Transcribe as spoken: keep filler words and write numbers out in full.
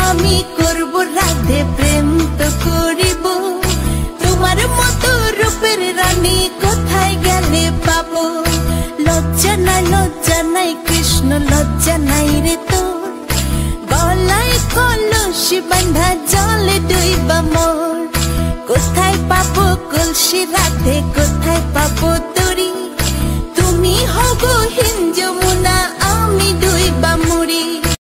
আমি করব রাধে প্রেম তো করিব তোমার মতো রূপের রানী কোথায় গেলে পাবো লজ্জা নাই লজ্জা নাই কৃষ্ণ লজ্জা নাই রে তোর গলায় কলসি বাঁধা জলে ডুইবা মোর কোথায় পাবো কলসি রাধে কোথায় পাবো তরি তুমি হগো হিন যমুনা